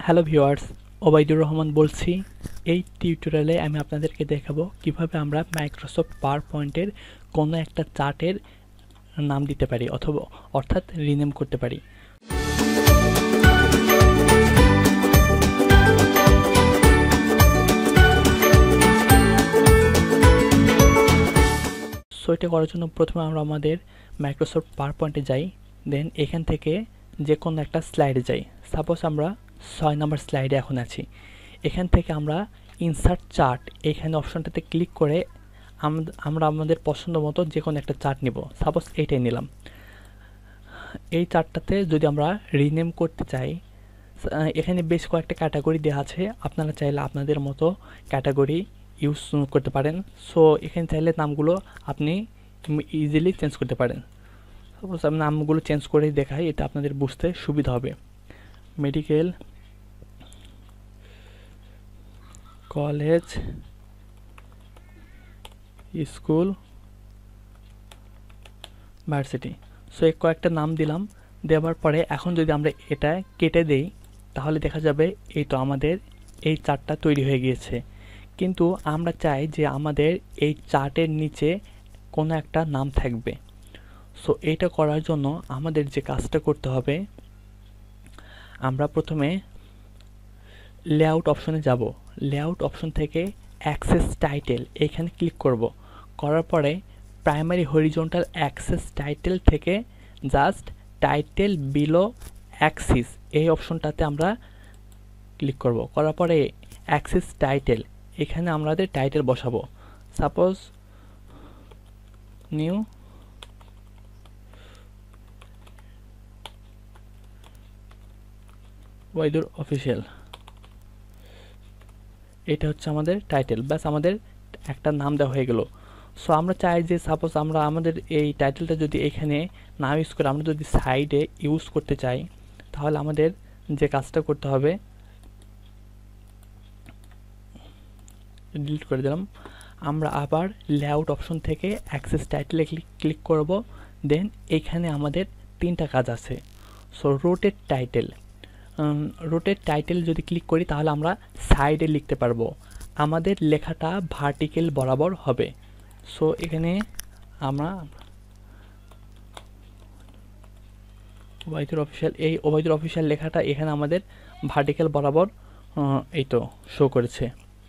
Hello viewers, Obaidur Rahman বলছি। এই টিউটোরিয়ালে আমি আপনাদেরকে দেখাবো কিভাবে আমরা মাইক্রোসফট পাওয়ার পয়েন্টের কোনো একটা চার্টের নাম দিতে পারি অর্থাৎ রিনেম করতে পারি। সো এটা করার জন্য প্রথমে আমরা আমাদের মাইক্রোসফট পাওয়ার পয়েন্টে যাই, দেন এখান থেকে যে কোনো একটা স্লাইডে যাই। সাপোজ আমরা 6 নম্বর স্লাইডে এখন আছি। এখান থেকে আমরা ইনসার্ট চার্ট এখানে অপশনটাতে ক্লিক করে আমরা আমাদের পছন্দ মতো যে কোনো একটা চার্ট নিব। সাপোজ এইটাই নিলাম। এই চার্টটাতে যদি আমরা রিনেম করতে চাই, এখানে বেশ কয়েকটা ক্যাটাগরি দেওয়া আছে, আপনারা চাইলে আপনাদের মতো ক্যাটাগরি ইউজ করতে পারেন। সো এখানে চাইলে নামগুলো আপনি ইজিলি চেঞ্জ করতে পারেন। সাপোজ আমি নামগুলো চেঞ্জ করে দেখাই, এটা আপনাদের বুঝতে সুবিধা হবে। Medical college school varsity. So এই কয়েকটা নাম দিলাম। দেওয়ার পরে এখন যদি আমরা এটা কেটে দেই তাহলে দেখা যাবে এই তো আমাদের এই চার্টটা তৈরি হয়ে গিয়েছে। কিন্তু আমরা চাই যে আমাদের এই চার্টের নিচে কোনো একটা নাম থাকবে। সো এইটা করার জন্য আমাদের যে কাজটা করতে হবে, আমরা প্রথমে লেআউট অপশনে যাব। লেআউট অপশন থেকে অ্যাক্সেস টাইটেল এখানে ক্লিক করব। করার পরে প্রাইমারি হরিজন্টাল অ্যাক্সেস টাইটেল থেকে জাস্ট টাইটেল বিলো অ্যাক্সিস এই অপশনটাতে আমরা ক্লিক করব। করার পরে অ্যাক্সেস টাইটেল এখানে আমাদের টাইটেল বসাবো। সাপোজ নিউ ওবাইদুর অফিসিয়াল, এটা হচ্ছে আমাদের টাইটেল। ব্যাস আমাদের একটা নাম দেওয়া হয়ে গেল। সো আমরা চাই যে সাপোজ আমরা আমাদের এই টাইটেলটা যদি এখানে না ইউজ করে আমরা যদি সাইডে ইউজ করতে চাই, তাহলে আমাদের যে কাজটা করতে হবে, ডিলিট করে দিলাম। আমরা আবার লেআউট অপশন থেকে অ্যাক্সেস টাইটেলে ক্লিক করব। দেন এখানে আমাদের তিনটা কাজ আছে। So rotate title, rotate title যদি ক্লিক করি তাহলে আমরা সাইডে লিখতে পারবো, আমাদের লেখাটা ভার্টিক্যাল বরাবর হবে। সো এখানে আমরা ওবাইদুর অফিসিয়াল, এই ওবাইদুর অফিসিয়াল লেখাটা এখানে আমাদের ভার্টিক্যাল বরাবর এই তো শো করেছে।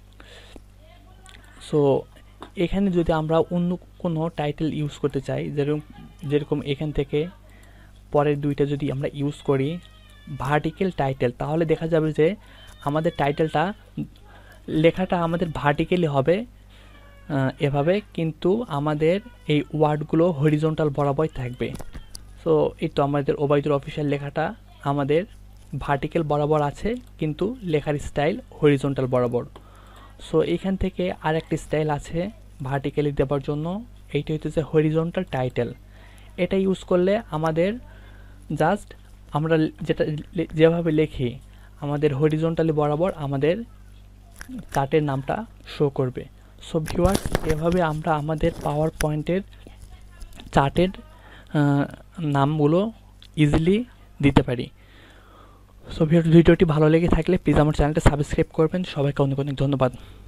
সো এখানে যদি আমরা অন্য কোনো টাইটেল ইউজ করতে চাই, যেরকম এখান থেকে পরের দুইটা যদি আমরা ইউজ করি ভার্টিক্যাল টাইটেল, তাহলে দেখা যাবে যে আমাদের টাইটেলটা লেখাটা আমাদের ভার্টিক্যালি হবে এভাবে, কিন্তু আমাদের এই ওয়ার্ডগুলো হরিজন্টাল বরাবর থাকবে। সো এই তো আমাদের ওবাইদুর অফিসিয়াল লেখাটা আমাদের ভার্টিক্যাল বরাবর আছে, কিন্তু লেখার স্টাইল হরিজন্টাল বরাবর। সো এখান থেকে আর একটা স্টাইল আছে ভার্টিক্যালি দেওয়ার জন্য, এইটা হচ্ছে হরিজন্টাল টাইটেল। এটা ইউজ করলে আমাদের জাস্ট আমরা যেভাবে লিখি আমাদের হরিজন্টালি বরাবর আমাদের চার্টের নামটা শো করবে। সো ভিউয়ার্স, এভাবে আমরা আমাদের পাওয়ার পয়েন্টের চার্টের নামগুলো ইজিলি দিতে পারি। সো ভিডিওটি ভালো লেগে থাকলে প্লিজ আমার চ্যানেলটা সাবস্ক্রাইব করবেন। সবাইকে অনেক অনেক ধন্যবাদ।